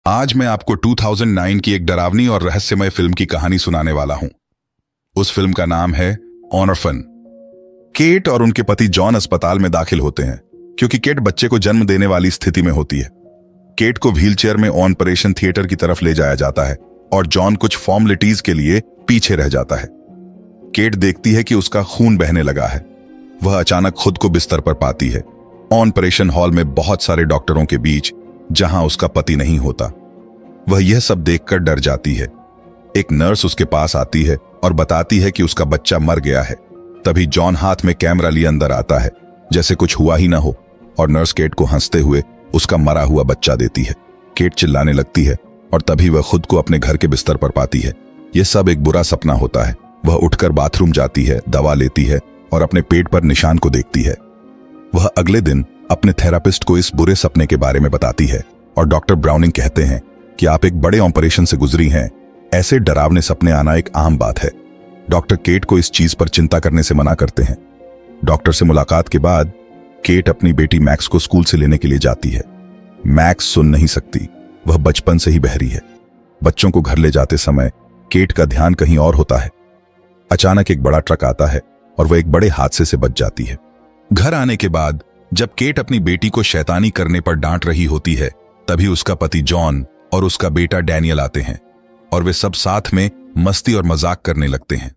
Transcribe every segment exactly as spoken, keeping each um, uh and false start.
आज मैं आपको दो हज़ार नौ की एक डरावनी और रहस्यमय फिल्म की कहानी सुनाने वाला हूं। उस फिल्म का नाम है ऑर्फन। केट और उनके पति जॉन अस्पताल में दाखिल होते हैं क्योंकि केट बच्चे को जन्म देने वाली स्थिति में होती है। केट को व्हीलचेयर में ऑपरेशन थिएटर की तरफ ले जाया जाता है और जॉन कुछ फॉर्मेलिटीज के लिए पीछे रह जाता है। केट देखती है कि उसका खून बहने लगा है। वह अचानक खुद को बिस्तर पर पाती है, ऑपरेशन हॉल में बहुत सारे डॉक्टरों के बीच, जहां उसका पति नहीं होता। वह यह सब देखकर डर जाती है। एक नर्स उसके पास आती है और बताती है कि उसका बच्चा मर गया है। तभी जॉन हाथ में कैमरा लिए अंदर आता है, जैसे कुछ हुआ ही ना हो, और नर्स केट को हंसते हुए उसका मरा हुआ बच्चा देती है। केट चिल्लाने लगती है और तभी वह खुद को अपने घर के बिस्तर पर पाती है। यह सब एक बुरा सपना होता है। वह उठकर बाथरूम जाती है, दवा लेती है और अपने पेट पर निशान को देखती है। वह अगले दिन अपने थेरापिस्ट को इस बुरे सपने के बारे में बताती है और डॉक्टर ब्राउनिंग कहते हैं कि आप एक बड़े ऑपरेशन से गुजरी हैं। ऐसे डरावने सपने आना एक आम बात है। डॉक्टर केट को इस चीज पर चिंता करने से मना करते हैं। डॉक्टर से मुलाकात के बाद केट अपनी बेटी मैक्स को स्कूल से लेने के लिए जाती है। मैक्स सुन नहीं सकती, वह बचपन से ही बहरी है। बच्चों को घर ले जाते समय केट का ध्यान कहीं और होता है। अचानक एक बड़ा ट्रक आता है और वह एक बड़े हादसे से बच जाती है। घर आने के बाद जब केट अपनी बेटी को शैतानी करने पर डांट रही होती है, तभी उसका पति जॉन और उसका बेटा डैनियल आते हैं और वे सब साथ में मस्ती और मजाक करने लगते हैं।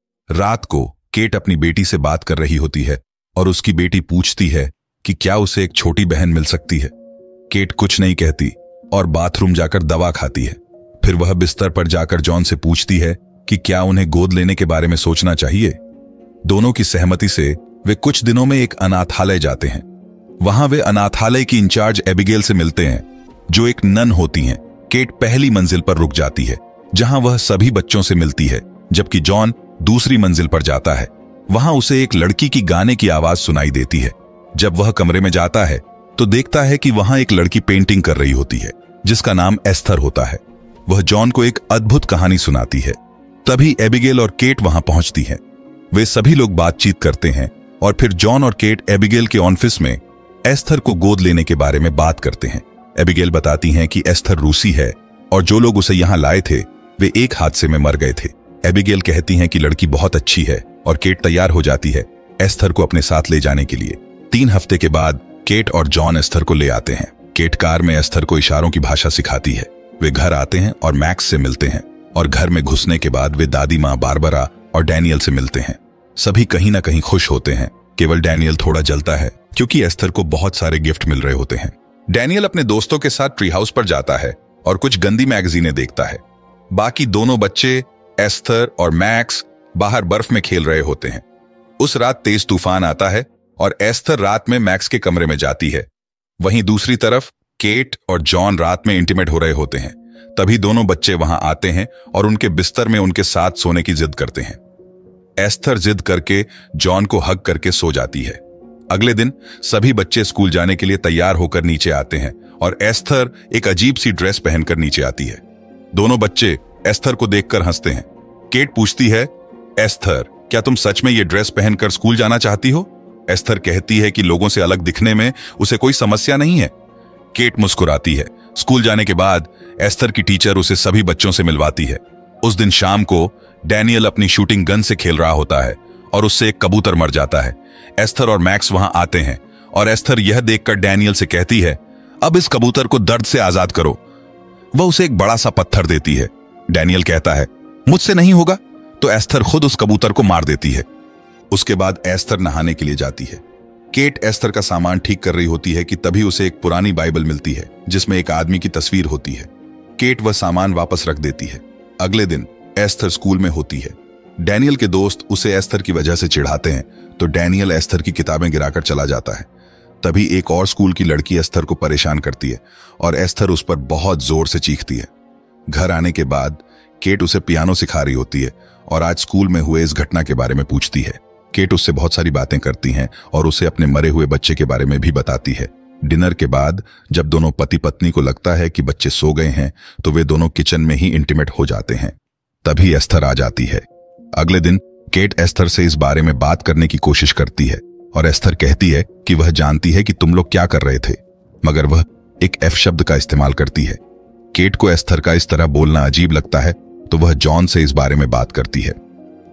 रात को केट अपनी बेटी से बात कर रही होती है और उसकी बेटी पूछती है कि क्या उसे एक छोटी बहन मिल सकती है। केट कुछ नहीं कहती और बाथरूम जाकर दवा खाती है। फिर वह बिस्तर पर जाकर जॉन से पूछती है कि क्या उन्हें गोद लेने के बारे में सोचना चाहिए। दोनों की सहमति से वे कुछ दिनों में एक अनाथालय जाते हैं। वहां वे अनाथालय की इंचार्ज एबिगेल से मिलते हैं, जो एक नन होती हैं। केट पहली मंजिल पर रुक जाती है, जहां वह सभी बच्चों से मिलती है, जबकि जॉन दूसरी मंजिल पर जाता है। वहां उसे एक लड़की की गाने की आवाज सुनाई देती है। जब वह कमरे में जाता है तो देखता है कि वहां एक लड़की पेंटिंग कर रही होती है, जिसका नाम एस्थर होता है। वह जॉन को एक अद्भुत कहानी सुनाती है। तभी एबिगेल और केट वहां पहुंचती हैं। वे सभी लोग बातचीत करते हैं और फिर जॉन और केट एबिगेल के ऑफिस में एस्थर को गोद लेने के बारे में बात करते हैं। एबिगेल बताती हैं कि एस्थर रूसी है और जो लोग उसे यहां लाए थे वे एक हादसे में मर गए थे। एबिगेल कहती हैं कि लड़की बहुत अच्छी है और केट तैयार हो जाती है एस्थर को अपने साथ ले जाने के लिए। तीन हफ्ते के बाद केट और जॉन एस्थर को ले आते हैं। केट कार में एस्थर को इशारों की भाषा सिखाती है। वे घर आते हैं और मैक्स से मिलते हैं और घर में घुसने के बाद वे दादी माँ बारबरा और डैनियल से मिलते हैं। सभी कहीं ना कहीं खुश होते हैं। केवल डैनियल थोड़ा जलता है क्योंकि एस्थर को बहुत सारे गिफ्ट मिल रहे होते हैं। डैनियल अपने दोस्तों के साथ ट्री हाउस पर जाता है और कुछ गंदी मैगजीनें देखता है। बाकी दोनों बच्चे एस्थर और मैक्स बाहर बर्फ में खेल रहे होते हैं। उस रात तेज तूफान आता है और एस्थर रात में मैक्स के कमरे में जाती है। वहीं दूसरी तरफ केट और जॉन रात में इंटीमेट हो रहे होते हैं। तभी दोनों बच्चे वहां आते हैं और उनके बिस्तर में उनके साथ सोने की जिद करते हैं। एस्थर जिद करके जॉन को हग करके सो जाती है। अगले दिन सभी बच्चे स्कूल जाने के लिए तैयार होकर नीचे आते हैं और एस्थर एक अजीब सी ड्रेस पहनकर नीचे आती है। दोनों बच्चे एस्थर को देखकर हंसते हैं। केट पूछती है, एस्थर, क्या तुम सच में ये ड्रेस पहनकर स्कूल जाना चाहती हो? एस्थर कहती है कि लोगों से अलग दिखने में उसे कोई समस्या नहीं है। केट मुस्कुराती है। स्कूल जाने के बाद एस्थर की टीचर उसे सभी बच्चों से मिलवाती है। उस दिन शाम को डैनियल अपनी शूटिंग गन से खेल रहा होता है और उससे एक कबूतर मर जाता है। एस्थर और मैक्स वहां आते हैं और एस्थर यह देखकर डैनियल से कहती है, अब इस कबूतर को दर्द से आजाद करो। वह उसे एक बड़ा सा पत्थर देती है। डैनियल कहता है, मुझसे नहीं होगा, तो एस्थर खुद उस कबूतर को मार देती है। उसके बाद एस्थर नहाने के लिए जाती है। केट एस्थर का सामान ठीक कर रही होती है कि तभी उसे एक पुरानी बाइबल मिलती है जिसमें एक आदमी की तस्वीर होती है। केट वह सामान वापस रख देती है। अगले दिन एस्थर स्कूल में होती है। डैनियल के दोस्त उसे एस्थर की वजह से चिढ़ाते हैं, तो डैनियल एस्थर की किताबें गिराकर चला जाता है। तभी एक और स्कूल की लड़की एस्थर को परेशान करती है और एस्थर उस पर बहुत जोर से चीखती है। घर आने के बाद केट उसे पियानो सिखा रही होती है और आज स्कूल में हुए इस घटना के बारे में पूछती है। केट उससे बहुत सारी बातें करती हैं और उसे अपने मरे हुए बच्चे के बारे में भी बताती है। डिनर के बाद जब दोनों पति पत्नी को लगता है कि बच्चे सो गए हैं, तो वे दोनों किचन में ही इंटीमेट हो जाते हैं। तभी एस्थर आ जाती है। अगले दिन केट एस्थर से इस बारे में बात करने की कोशिश करती है और एस्थर कहती है कि वह जानती है कि तुम लोग क्या कर रहे थे, मगर वह एक एफ शब्द का इस्तेमाल करती है। केट को एस्थर का इस तरह बोलना अजीब लगता है, तो वह जॉन से इस बारे में बात करती है।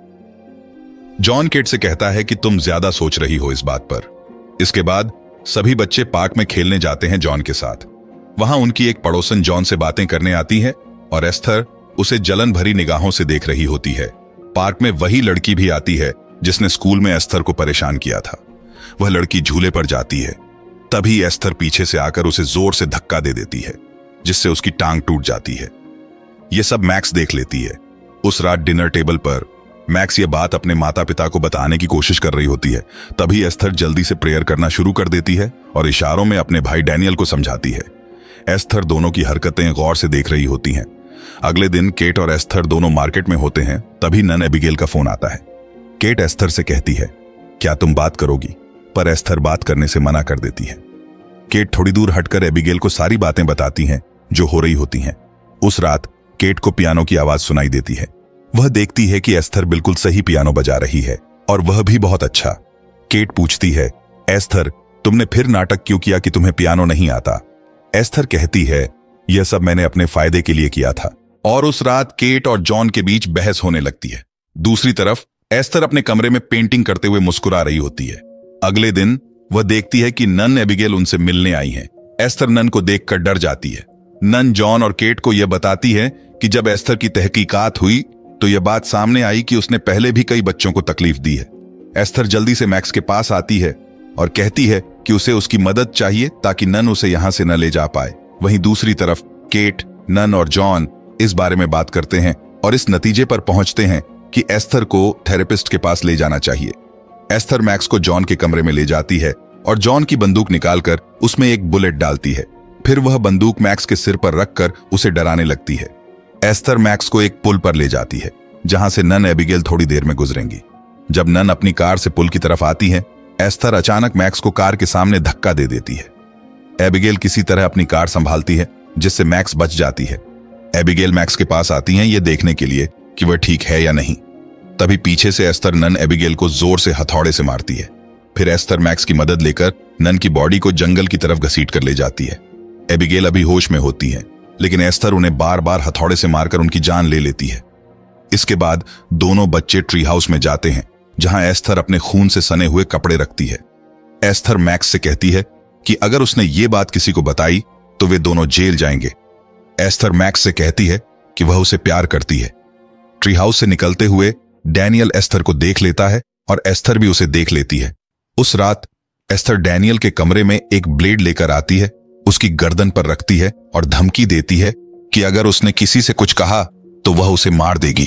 जॉन केट से कहता है कि तुम ज्यादा सोच रही हो इस बात पर। इसके बाद सभी बच्चे पार्क में खेलने जाते हैं जॉन के साथ। वहां उनकी एक पड़ोसन जॉन से बातें करने आती है और एस्थर उसे जलन भरी निगाहों से देख रही होती है। पार्क में वही लड़की भी आती है जिसने स्कूल में एस्थर को परेशान किया था। वह लड़की झूले पर जाती है। तभी एस्थर पीछे से आकर उसे जोर से धक्का दे देती है, जिससे उसकी टांग टूट जाती है। यह सब मैक्स देख लेती है। उस रात डिनर टेबल पर मैक्स ये बात अपने माता पिता को बताने की कोशिश कर रही होती है। तभी एस्थर जल्दी से प्रेयर करना शुरू कर देती है और इशारों में अपने भाई डैनियल को समझाती है। एस्थर दोनों की हरकतें गौर से देख रही होती हैं। अगले दिन केट और एस्थर दोनों मार्केट में होते हैं। तभी नन एबिगेल का फोन आता है। केट एस्थर से कहती है, क्या तुम बात करोगी? पर एस्थर बात करने से मना कर देती है। केट थोड़ी दूर हटकर एबिगेल को सारी बातें बताती हैं जो हो रही होती हैं। उस रात केट को पियानो की आवाज सुनाई देती है। वह देखती है कि एस्थर बिल्कुल सही पियानो बजा रही है और वह भी बहुत अच्छा। केट पूछती है, एस्थर, तुमने फिर नाटक क्यों किया कि तुम्हें पियानो नहीं आता? एस्थर कहती है, यह सब मैंने अपने फायदे के लिए किया था। और उस रात केट और जॉन के बीच बहस होने लगती है। दूसरी तरफ एस्थर अपने कमरे में पेंटिंग करते हुए मुस्कुरा रही होती है। अगले दिन वह देखती है कि नन एबिगेल उनसे मिलने आई हैं। एस्थर नन को देखकर डर जाती है। नन जॉन और केट को यह बताती है कि जब एस्थर की तहकीकात हुई तो यह बात सामने आई कि उसने पहले भी कई बच्चों को तकलीफ दी है। एस्थर जल्दी से मैक्स के पास आती है और कहती है कि उसे उसकी मदद चाहिए ताकि नन उसे यहां से न ले जा पाए। वहीं दूसरी तरफ केट, नन और जॉन इस बारे में बात करते हैं और इस नतीजे पर पहुंचते हैं कि एस्थर को थेरेपिस्ट के पास ले जाना चाहिए। एस्थर मैक्स को जॉन के कमरे में ले जाती है और जॉन की बंदूक निकालकर उसमें एक बुलेट डालती है। फिर वह बंदूक मैक्स के सिर पर रखकर उसे डराने लगती है। एस्थर मैक्स को एक पुल पर ले जाती है जहां से नन एबिगेल थोड़ी देर में गुजरेंगी। जब नन अपनी कार से पुल की तरफ आती है, एस्थर अचानक मैक्स को कार के सामने धक्का दे देती है। एबिगेल किसी तरह अपनी कार संभालती है जिससे मैक्स बच जाती है। एबिगेल मैक्स के पास आती हैं ये देखने के लिए कि वह ठीक है या नहीं। तभी पीछे से एस्थर नन एबिगेल को जोर से हथौड़े से मारती है। फिर एस्थर मैक्स की मदद लेकर नन की बॉडी को जंगल की तरफ घसीट कर ले जाती है। एबिगेल अभी होश में होती है, लेकिन एस्थर उन्हें बार बार हथौड़े से मारकर उनकी जान ले लेती है। इसके बाद दोनों बच्चे ट्री हाउस में जाते हैं जहां एस्थर अपने खून से सने हुए कपड़े रखती है। एस्थर मैक्स से कहती है कि अगर उसने ये बात किसी को बताई तो वे दोनों जेल जाएंगे। एस्थर मैक्स से कहती है कि वह उसे प्यार करती है। ट्री हाउस से निकलते हुए डैनियल एस्थर को देख लेता है और एस्थर भी उसे देख लेती है। उस रात एस्थर डैनियल के कमरे में एक ब्लेड लेकर आती है, उसकी गर्दन पर रखती है और धमकी देती है कि अगर उसने किसी से कुछ कहा तो वह उसे मार देगी।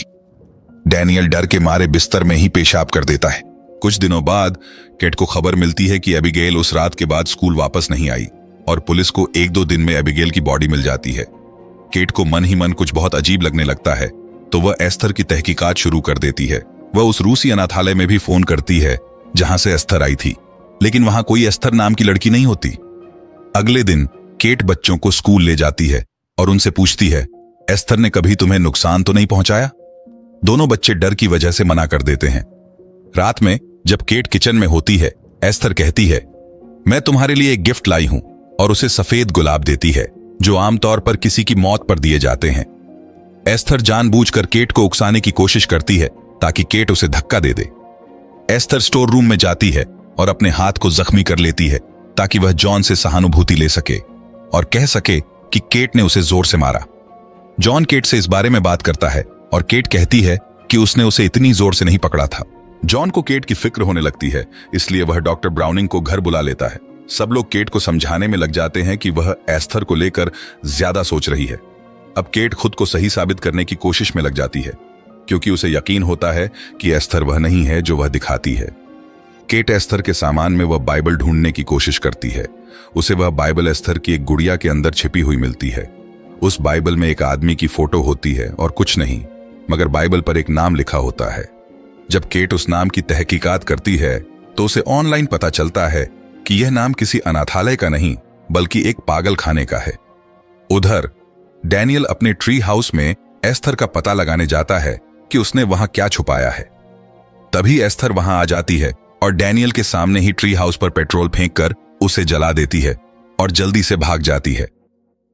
डैनियल डर के मारे बिस्तर में ही पेशाब कर देता है। कुछ दिनों बाद केट को खबर मिलती है कि एबिगेल उस रात के बाद स्कूल वापस नहीं आई और पुलिस को एक दो दिन में एबिगेल की बॉडी मिल जाती है। केट को मन ही मन कुछ बहुत अजीब लगने लगता है, तो वह एस्थर की तहकीकात शुरू कर देती है। वह उस रूसी अनाथालय में भी फोन करती है जहां से एस्थर आई थी, लेकिन वहां कोई एस्थर नाम की लड़की नहीं होती। अगले दिन केट बच्चों को स्कूल ले जाती है और उनसे पूछती है, एस्थर ने कभी तुम्हें नुकसान तो नहीं पहुंचाया? दोनों बच्चे डर की वजह से मना कर देते हैं। रात में जब केट किचन में होती है, एस्थर कहती है, मैं तुम्हारे लिए एक गिफ्ट लाई हूं, और उसे सफेद गुलाब देती है जो आमतौर पर किसी की मौत पर दिए जाते हैं। एस्थर जानबूझकर केट को उकसाने की कोशिश करती है ताकि केट उसे धक्का दे दे। एस्थर स्टोर रूम में जाती है और अपने हाथ को जख्मी कर लेती है ताकि वह जॉन से सहानुभूति ले सके और कह सके कि केट ने उसे जोर से मारा। जॉन केट से इस बारे में बात करता है और केट कहती है कि उसने उसे इतनी जोर से नहीं पकड़ा था। जॉन को केट की फिक्र होने लगती है, इसलिए वह डॉक्टर ब्राउनिंग को घर बुला लेता है। सब लोग केट को समझाने में लग जाते हैं कि वह एस्थर को लेकर ज्यादा सोच रही है। अब केट खुद को सही साबित करने की कोशिश में लग जाती है, क्योंकि उसे यकीन होता है कि एस्थर वह नहीं है जो वह दिखाती है। केट एस्थर के सामान में वह बाइबल ढूंढने की कोशिश करती है। उसे वह बाइबल एस्थर की एक गुड़िया के अंदर छिपी हुई मिलती है। उस बाइबल में एक आदमी की फोटो होती है और कुछ नहीं, मगर बाइबल पर एक नाम लिखा होता है। जब केट उस नाम की तहकीकात करती है तो उसे ऑनलाइन पता चलता है कि यह नाम किसी अनाथालय का नहीं बल्कि एक पागल खाने का है। उधर डैनियल अपने ट्री हाउस में एस्थर का पता लगाने जाता है कि उसने वहां क्या छुपाया है। तभी एस्थर वहां आ जाती है और डैनियल के सामने ही ट्री हाउस पर पेट्रोल फेंककर उसे जला देती है और जल्दी से भाग जाती है।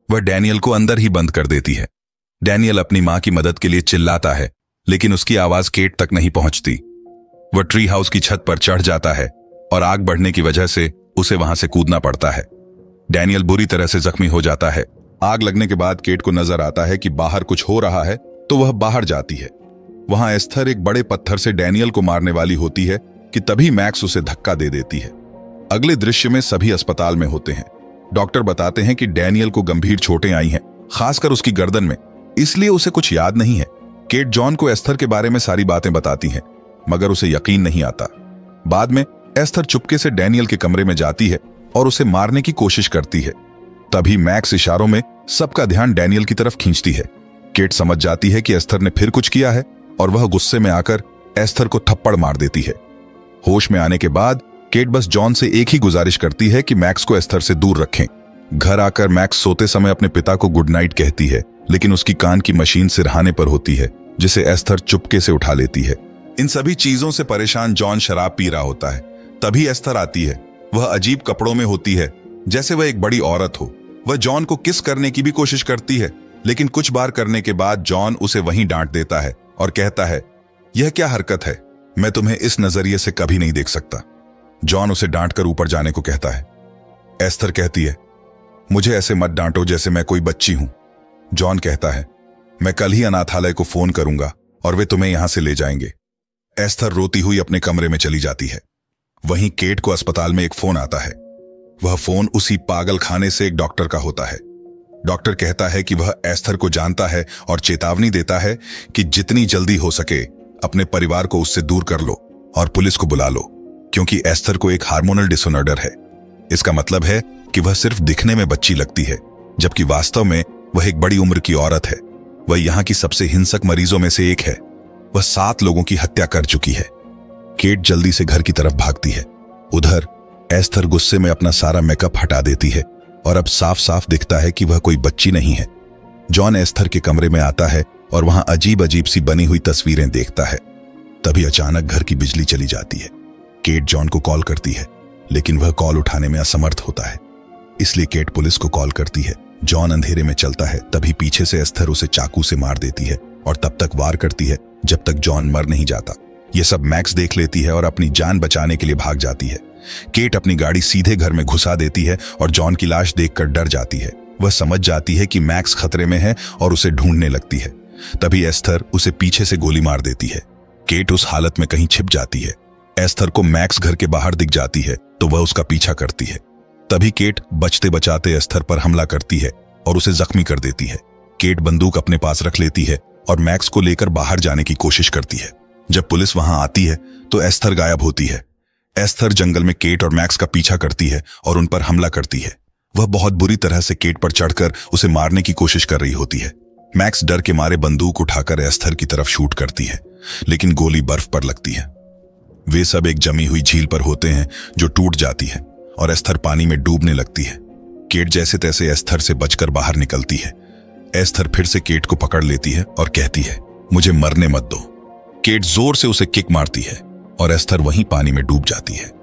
वह डैनियल को अंदर ही बंद कर देती है। डैनियल अपनी मां की मदद के लिए चिल्लाता है, लेकिन उसकी आवाज केट तक नहीं पहुंचती। वह ट्री हाउस की छत पर चढ़ जाता है और आग बढ़ने की वजह से उसे वहां से कूदना पड़ता है। डैनियल बुरी तरह से जख्मी हो जाता है। आग लगने के बाद केट को नजर आता है कि बाहर कुछ हो रहा है, तो वह बाहर जाती है। वहां एस्थर एक बड़े पत्थर से डैनियल को मारने वाली होती है कि तभी मैक्स उसे धक्का दे देती है। अगले दृश्य में सभी अस्पताल में होते हैं। डॉक्टर बताते हैं कि डैनियल को गंभीर चोटें आई हैं, खासकर उसकी गर्दन में, इसलिए उसे कुछ याद नहीं है। केट जॉन को एस्थर के बारे में सारी बातें बताती है, मगर उसे यकीन नहीं आता। बाद में एस्थर चुपके से डैनियल के कमरे में जाती है और उसे मारने की कोशिश करती है। तभी मैक्स इशारों में सबका ध्यान डैनियल की तरफ खींचती है। केट समझ जाती है कि एस्थर ने फिर कुछ किया है और वह गुस्से में आकर एस्थर को थप्पड़ मार देती है। होश में आने के बाद केट बस जॉन से एक ही गुजारिश करती है कि मैक्स को एस्थर से दूर रखें। घर आकर मैक्स सोते समय अपने पिता को गुड नाइट कहती है, लेकिन उसकी कान की मशीन सिरहाने पर होती है, जिसे एस्थर चुपके से उठा लेती है। इन सभी चीजों से परेशान जॉन शराब पी रहा होता है। तभी एस्थर आती है। वह अजीब कपड़ों में होती है, जैसे वह एक बड़ी औरत हो। वह जॉन को किस करने की भी कोशिश करती है, लेकिन कुछ बार करने के बाद जॉन उसे वहीं डांट देता है और कहता है, यह क्या हरकत है, मैं तुम्हें इस नजरिए से कभी नहीं देख सकता। जॉन उसे डांटकर ऊपर जाने को कहता है। एस्थर कहती है, मुझे ऐसे मत डांटो जैसे मैं कोई बच्ची हूं। जॉन कहता है, मैं कल ही अनाथालय को फोन करूंगा और वे तुम्हें यहां से ले जाएंगे। एस्थर रोती हुई अपने कमरे में चली जाती है। वहीं केट को अस्पताल में एक फोन आता है। वह फोन उसी पागल खाने से एक डॉक्टर का होता है। डॉक्टर कहता है कि वह एस्थर को जानता है और चेतावनी देता है कि जितनी जल्दी हो सके अपने परिवार को उससे दूर कर लो और पुलिस को बुला लो, क्योंकि एस्थर को एक हार्मोनल डिसऑर्डर है। इसका मतलब है कि वह सिर्फ दिखने में बच्ची लगती है, जबकि वास्तव में वह एक बड़ी उम्र की औरत है। वह यहाँ की सबसे हिंसक मरीजों में से एक है। वह सात लोगों की हत्या कर चुकी है। केट जल्दी से घर की तरफ भागती है। उधर एस्थर गुस्से में अपना सारा मेकअप हटा देती है और अब साफ साफ दिखता है कि वह कोई बच्ची नहीं है। जॉन एस्थर के कमरे में आता है और वहां अजीब अजीब सी बनी हुई तस्वीरें देखता है। तभी अचानक घर की बिजली चली जाती है। केट जॉन को कॉल करती है, लेकिन वह कॉल उठाने में असमर्थ होता है, इसलिए केट पुलिस को कॉल करती है। जॉन अंधेरे में चलता है, तभी पीछे से एस्थर उसे चाकू से मार देती है और तब तक वार करती है जब तक जॉन मर नहीं जाता। यह सब मैक्स देख लेती है और अपनी जान बचाने के लिए भाग जाती है। केट अपनी गाड़ी सीधे घर में घुसा देती है और जॉन की लाश देखकर डर जाती है। वह समझ जाती है कि मैक्स खतरे में है और उसे ढूंढने लगती है। तभी एस्थर उसे पीछे से गोली मार देती है। केट उस हालत में कहीं छिप जाती है। एस्थर को मैक्स घर के बाहर दिख जाती है तो वह उसका पीछा करती है। तभी केट बचते बचाते एस्थर पर हमला करती है और उसे जख्मी कर देती है। केट बंदूक अपने पास रख लेती है और मैक्स को लेकर बाहर जाने की कोशिश करती है। जब पुलिस वहां आती है तो एस्थर गायब होती है। एस्थर जंगल में केट और मैक्स का पीछा करती है और उन पर हमला करती है। वह बहुत बुरी तरह से केट पर चढ़कर उसे मारने की कोशिश कर रही होती है। मैक्स डर के मारे बंदूक उठाकर एस्थर की तरफ शूट करती है, लेकिन गोली बर्फ पर लगती है। वे सब एक जमी हुई झील पर होते हैं जो टूट जाती है और एस्थर पानी में डूबने लगती है। केट जैसे तैसे एस्थर से बचकर बाहर निकलती है। एस्थर फिर से केट को पकड़ लेती है और कहती है, मुझे मरने मत दो। केट जोर से उसे किक मारती है और एस्थर वहीं पानी में डूब जाती है।